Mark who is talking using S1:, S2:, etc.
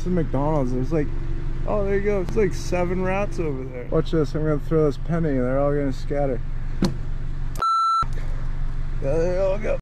S1: is McDonald's. There's like, oh, there you go. It's like 7 rats over there. Watch this. I'm gonna throw this penny and they're all gonna scatter. Yeah, there they all go.